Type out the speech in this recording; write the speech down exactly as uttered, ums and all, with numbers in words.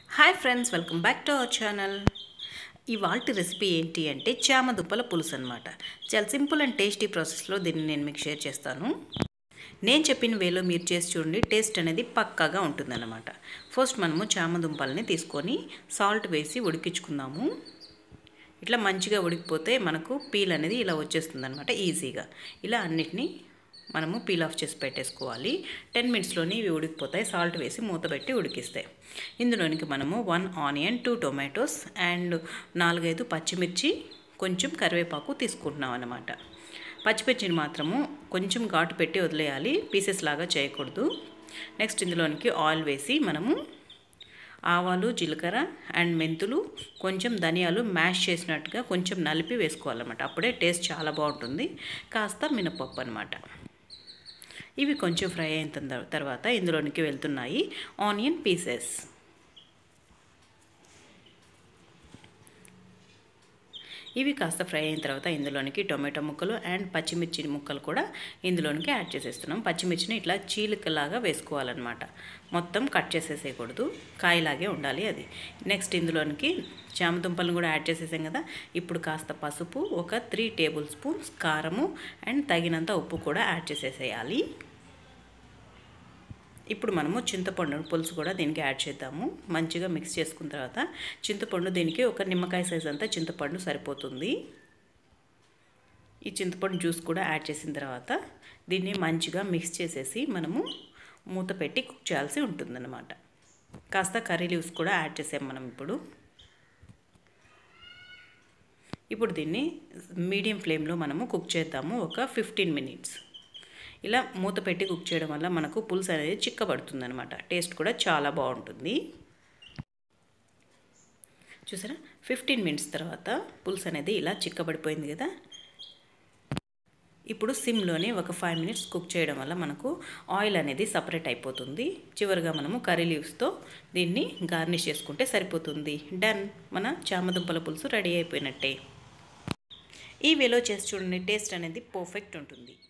Hi friends, welcome back to our channel. ఇవాల్టి recipe ఏంటి అంటే చామదుంపల పులుసు అనమాట. చాలా సింపుల్ అండ్ టేస్టీ ప్రాసెస్లో దీన్ని నేను మీకు షేర్ చేస్తాను. నేను చెప్పిన వేలో మీరు చేసి చూడండి, టేస్ట్ అనేది పక్కాగా ఉంటుందన్నమాట. ఫస్ట్ మనము చామదుంపల్ని తీసుకొని సాల్ట్ వేసి ఉడికించుకుందాము. ఇట్లా మంచిగా ఉడికిపోతే మనకు పీల్ అనేది ఇలా వచ్చేస్తుంది అనమాట ఈజీగా. ఇలా అన్నిటినీ మనము పీల్ ఆఫ్ చేసి పెట్టేసుకోవాలి. టెన్ మినిట్స్లోని ఇవి ఉడికిపోతాయి. సాల్ట్ వేసి మూత పెట్టి ఉడికిస్తాయి. ఇందులోనికి మనము one onion, two tomatoes and నాలుగైదు పచ్చిమిర్చి, కొంచెం కరివేపాకు తీసుకుంటున్నాం అన్నమాట. పచ్చిమిర్చిని మాత్రము కొంచెం ఘాటు పెట్టి వదిలేయాలి, పీసెస్ లాగా చేయకూడదు. నెక్స్ట్ ఇందులోనికి ఆయిల్ వేసి మనము ఆవాలు, జీలకర్ర అండ్ మెంతులు, కొంచెం ధనియాలు మ్యాష్ చేసినట్టుగా కొంచెం నలిపి వేసుకోవాలన్నమాట. అప్పుడే టేస్ట్ చాలా బాగుంటుంది. కాస్త మినపప్పు అనమాట. ఇవి కొంచెం ఫ్రై అయిన తర్వాత ఇందులోనికి వెళ్తున్నాయి ఆనియన్ పీసెస్. ఇవి కాస్త ఫ్రై అయిన తర్వాత ఇందులోనికి టొమాటో ముక్కలు అండ్ పచ్చిమిర్చి ముక్కలు కూడా ఇందులోనికి యాడ్ చేసేస్తున్నాం. పచ్చిమిర్చిని ఇట్లా చీలికలాగా వేసుకోవాలన్నమాట. మొత్తం కట్ చేసేసేయకూడదు, కాయలాగే ఉండాలి అది. నెక్స్ట్ ఇందులోనికి చామదుంపలను కూడా యాడ్ చేసేసాం కదా. ఇప్పుడు కాస్త పసుపు, ఒక త్రీ టేబుల్ స్పూన్స్ కారము అండ్ తగినంత ఉప్పు కూడా యాడ్ చేసేసేయాలి. ఇప్పుడు మనము చింతపండు పులుసు కూడా దీనికి యాడ్ చేద్దాము. మంచిగా మిక్స్ చేసుకున్న తర్వాత చింతపండు, దీనికి ఒక నిమ్మకాయ సైజ్ అంతా చింతపండు సరిపోతుంది. ఈ చింతపండు జ్యూస్ కూడా యాడ్ చేసిన తర్వాత దీన్ని మంచిగా మిక్స్ చేసేసి మనము మూత పెట్టి కుక్ చేయాల్సి ఉంటుందన్నమాట. కాస్త కర్రీ లీవ్స్ కూడా యాడ్ చేసాం మనం ఇప్పుడు. ఇప్పుడు దీన్ని మీడియం ఫ్లేమ్లో మనము కుక్ చేద్దాము ఒక ఫిఫ్టీన్ మినిట్స్. ఇలా మూత పెట్టి కుక్ చేయడం వల్ల మనకు పులుసు అనేది చిక్కబడుతుంది అనమాట. టేస్ట్ కూడా చాలా బాగుంటుంది. చూసారా, ఫిఫ్టీన్ మినిట్స్ తర్వాత పులుసు అనేది ఇలా చిక్కబడిపోయింది కదా. ఇప్పుడు సిమ్లోనే ఒక ఫైవ్ మినిట్స్ కుక్ చేయడం వల్ల మనకు ఆయిల్ అనేది సపరేట్ అయిపోతుంది. చివరిగా మనము కర్రీ లీవ్స్తో దీన్ని గార్నిష్ చేసుకుంటే సరిపోతుంది. డన్, మన చామదుంపల పులుసు రెడీ అయిపోయినట్టే. ఈ వేలో చేసి చూడండి, టేస్ట్ అనేది పర్ఫెక్ట్ ఉంటుంది.